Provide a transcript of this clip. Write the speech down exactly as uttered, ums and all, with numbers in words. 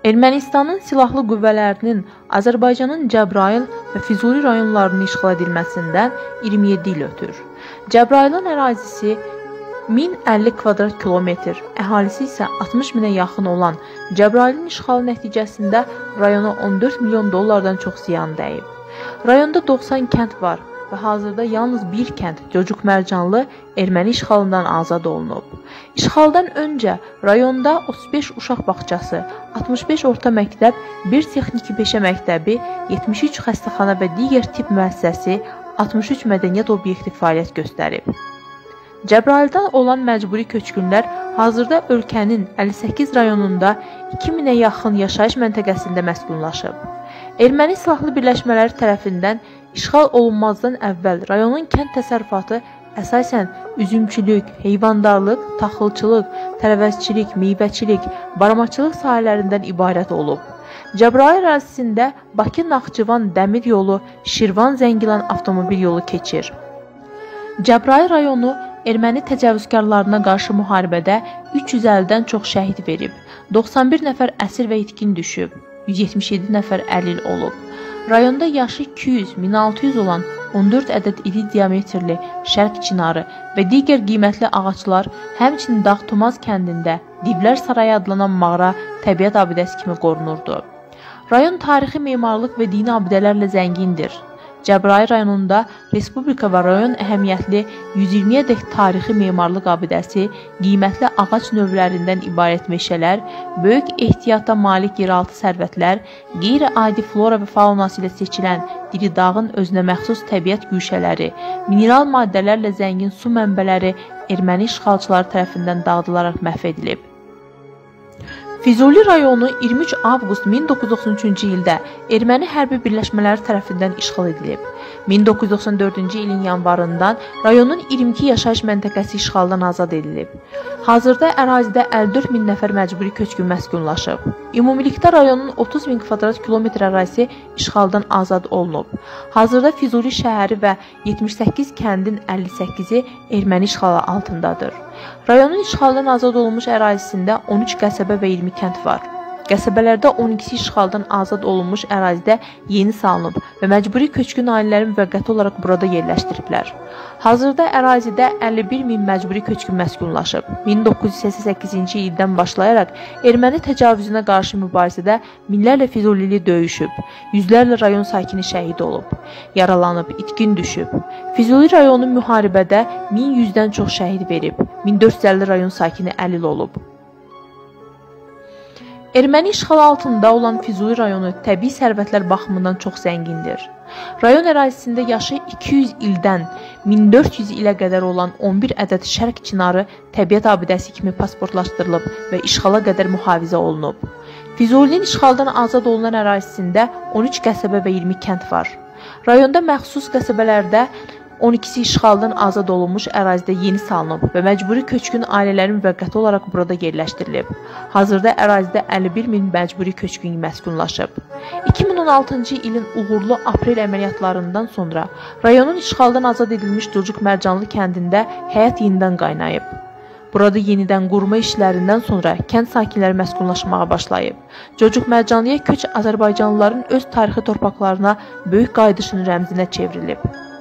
Ermənistanın silahlı qüvvələrinin Azərbaycanın Cəbrayıl və Füzuli rayonlarını işğal edilməsindən iyirmi yeddi il ötür. Cəbrayılın ərazisi min əlli kvadrat kilometr, əhalisi isə altmış minə yaxın olan Cəbrayılın işğalı nəticəsində rayona on dörd milyon dollardan çox ziyan dəyib. Rayonda doxsan kənd var və hazırda yalnız bir kənd Cocuq Mərcanlı erməni işğalından azad olunub. İşğaldan öncə rayonda otuz beş uşaq bağçası, altmış beş orta məktəb, bir texniki peşə məktəbi, yetmiş üç xəstəxana və digər tip müəssisəsi, altmış üç mədəniyyət obyekti fəaliyyət göstərib. Cəbrayıldan olan məcburi köçkünlər hazırda ölkənin əlli səkkiz rayonunda iki minə yaxın yaşayış məntəqəsində məskunlaşıb. Erməni silahlı birləşmələri tərəfindən işğal olunmazdan əvvəl rayonun kənd təsərrüfatı əsasən üzümçülük, heyvandarlıq, taxılçılıq, tərəvəzçilik, meyvəçilik, baramaçılıq sahələrindən ibarət olub. Cəbrayıl ərazisində Bakı-Naxçıvan dəmir yolu, Şirvan-Zəngilan avtomobil yolu keçir. Cəbrayıl rayonu erməni təcavüzkarlarına qarşı müharibədə üç yüz əllidən çox şəhid verib, doxsan bir nəfər əsir və itkin düşüb, yüz yetmiş yeddi nəfər əlil olub. Rayonda yaşı iki yüz min altı yüz olan on dörd ədəd iri diametrli şərq çinarı və digər qiymətli ağaclar, həmçinin Dağtumaz kəndində Divlər Sarayı adlanan mağara təbiət abidəsi kimi qorunurdu. Rayon tarixi memarlıq və dini abidələrlə zəngindir. Cəbrayıl rayonunda respublika və rayon əhəmiyyətli yüz iyirmiyədək tarixi memarlıq abidəsi, qiymətli ağac növlərindən ibarət meşələr, böyük ehtiyata malik yeraltı sərvətlər, qeyri-adi flora və faunası ilə seçilən diri dağın özünə məxsus təbiət güşələri, mineral maddələrlə zəngin su mənbələri erməni işğalçıları tərəfindən dağıdılaraq məhv edilib. Füzuli rayonu iyirmi üç avqust min doqquz yüz doxsan üçüncü ildə erməni hərbi birləşmələri tərəfindən işğal edilib. min doqquz yüz doxsan dördüncü ilin yanvarından rayonun iyirmi iki yaşayış məntəqəsi işğaldan azad edilib. Hazırda ərazidə əlli dörd min nəfər məcburi köçkün məskunlaşıb. Ümumilikdə rayonun otuz min kvadrat kilometr ərazisi işğaldan azad olunub. Hazırda Füzuli şəhəri və yetmiş səkkiz kəndin əlli səkkizi erməni işğalı altındadır. Rayonun işğaldan azad olunmuş ərazisində on üç qəsəbə və iyirmi kənd var. Qəsəbələrdə on ikisi işğaldan azad olunmuş ərazidə yeni salınıb və məcburi köçkün ailələri müvəqqəti olaraq burada yerləşdiriblər. Hazırda ərazidə əlli bir min məcburi köçkün məskunlaşıb. min doqquz yüz səksən səkkizinci ildən başlayaraq erməni təcavüzünə qarşı mübarizədə minlərlə Füzulili döyüşüb, yüzlərlə rayon sakini şəhid olub, yaralanıb, itkin düşüb. Füzuli rayonu müharibədə min yüzdən çox şəhid verib, min dörd yüz əlli rayon sakini əlil olub. Erməni işğalı altında olan Füzuli rayonu təbii sərvətlər baxımından çox zəngindir. Rayon ərazisində yaşı iki yüz ildən min dörd yüz ilə qədər olan on bir ədəd şərq çinarı təbiət abidəsi kimi pasportlaşdırılıb və işğala qədər mühafizə olunub. Füzulinin işğaldan azad olunan ərazisində on üç qəsəbə və iyirmi kənd var. Rayonda məxsus qəsəbələrdə on ikisi işğaldan azad olunmuş ərazidə yeni salınıb və məcburi köçkün ailələri müvəqqəti olaraq burada yerləşdirilib. Hazırda ərazidə əlli bir min məcburi köçkün məskunlaşıb. iki min on altıncı ilin uğurlu aprel əməliyyatlarından sonra rayonun işğaldan azad edilmiş Cocuq Mərcanlı kəndində həyat yenidən qaynayıb. Burada yenidən qurma işlərindən sonra kənd sakinləri məskunlaşmağa başlayıb. Cocuq Mərcanlıya köç Azərbaycanlıların öz tarixi torpaqlarına böyük qayıdışın rəmzinə çevrilib.